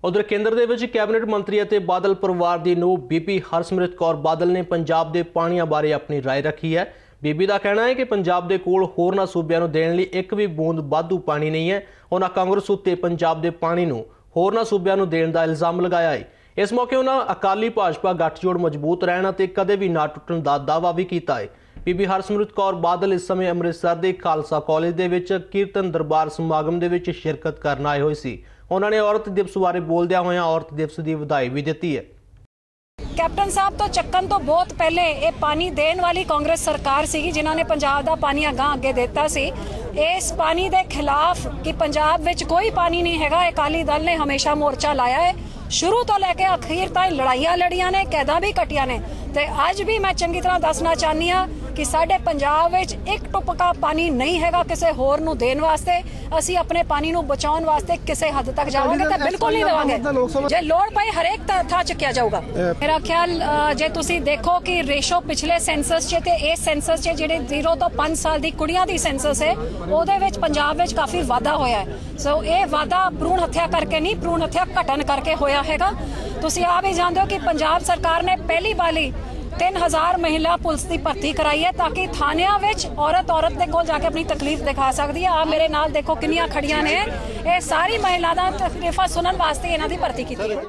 उधर केंद्र ਦੇ ਵਿੱਚ ਕੈਬਨਿਟ ਮੰਤਰੀ ਅਤੇ ਬਾਦਲ ਪਰਿਵਾਰ ਦੀ ਨੂੰਹ ਬੀਬੀ ਹਰਸਿਮਰਤ ਕੌਰ ਬਾਦਲ ਨੇ ਪੰਜਾਬ ਦੇ ਪਾਣੀਆਂ ਬਾਰੇ ਆਪਣੀ ਰਾਏ ਰੱਖੀ ਹੈ। ਬੀਬੀ ਦਾ ਕਹਿਣਾ ਹੈ ਕਿ ਪੰਜਾਬ ਦੇ ਕੋਲ ਹੋਰਨਾਂ ਸੂਬਿਆਂ ਨੂੰ ਦੇਣ ਲਈ ਇੱਕ ਵੀ ਬੂੰਦ ਵਾਧੂ ਪਾਣੀ ਨਹੀਂ ਹੈ। ਉਹਨਾਂ ਕਾਂਗਰਸ ਉੱਤੇ ਪੰਜਾਬ ਦੇ ਪਾਣੀ ਨੂੰ ਹੋਰਨਾਂ ਸੂਬਿਆਂ ਨੂੰ ਦੇਣ ਦਾ ਇਲਜ਼ਾਮ ਲਗਾਇਆ ਹੈ। ਇਸ ਮੌਕੇ ਉਹਨਾਂ ਅਕਾਲੀ ਭਾਜਪਾ ਗੱਠਜੋੜ ਮਜ਼ਬੂਤ ਰਹਿਣ ਅਤੇ ਕਦੇ ਵੀ ਨਾ ਟੁੱਟਣ ਦਾ ਦਾਅਵਾ ਵੀ ਕੀਤਾ ਹੈ। ਬੀਬੀ ਹਰਸਿਮਰਤ ਕੌਰ ਬਾਦਲ ਇਸ ਸਮੇਂ ਅੰਮ੍ਰਿਤਸਰ ਦੇ ਖਾਲਸਾ ਕਾਲਜ ਦੇ ਵਿੱਚ ਕੀਰਤਨ ਦਰਬਾਰ ਸਮਾਗਮ ਦੇ ਵਿੱਚ ਸ਼ਿਰਕਤ ਕਰਨ ਆਏ ਹੋਏ ਸੀ। उन्होंने औरत दिवस बारे बोलदे हुए औरत दिवस की बधाई भी दी है। कैप्टन साहब तो चक्कन तो बहुत पहले ये पानी देने वाली कांग्रेस सरकार सी जिन्होंने पंजाब का पानी अगां अगे देता सी। इस पानी के खिलाफ कि पंजाब में कोई पानी नहीं हैगा, अकाली दल ने हमेशा मोर्चा लाया है। शुरू तो लैके अखीर तक लड़ाइयां लड़ियां ने, कैदा भी कटिया ने। ते अज भी मैं चंगी तरह दसना चाहनी हाँ कि साडे पंजाब विच एक टुपका पानी नहीं हैगा किसी होर नूं देण वास्ते। असीं अपने पानी नूं बचाउण वास्ते किसी हद तक जावांगे तां बिल्कुल नहीं देवांगे। जे लोड़ पई हरेक थां चुक्या जाऊगा। मेरा ख्याल जे तुसीं देखो कि रेशो पिछले सेंसस च ते इस सेंसस च जिहड़े 0 ਤੋਂ 5 साल दी कुड़ियां दी सेंसस है ਉਹਦੇ ਵਿੱਚ ਪੰਜਾਬ ਵਿੱਚ ਕਾਫੀ ਵਾਧਾ ਹੋਇਆ ਹੈ। ਸੋ ਇਹ ਵਾਧਾ ਭਰੂਣ ਹੱਤਿਆ ਕਰਕੇ ਨਹੀਂ, ਭਰੂਣ ਹੱਤਿਆ ਘਟਨ ਕਰਕੇ ਹੋਇਆ ਹੈਗਾ। ਤੁਸੀਂ ਆਪ ਹੀ ਜਾਣਦੇ ਹੋ ਕਿ ਪੰਜਾਬ ਸਰਕਾਰ ਨੇ ਪਹਿਲੀ ਵਾਰੀ 3000 महिला पुलिस की भर्ती कराई है ताकि थानिया औरत के कोल जाके अपनी तकलीफ दिखा सकती है। आ मेरे नाल देखो कितनियां खड़ियां ने, ये सारी महिलाओं दा तकलीफां सुनन वास्ते इन्हां दी भर्ती की है।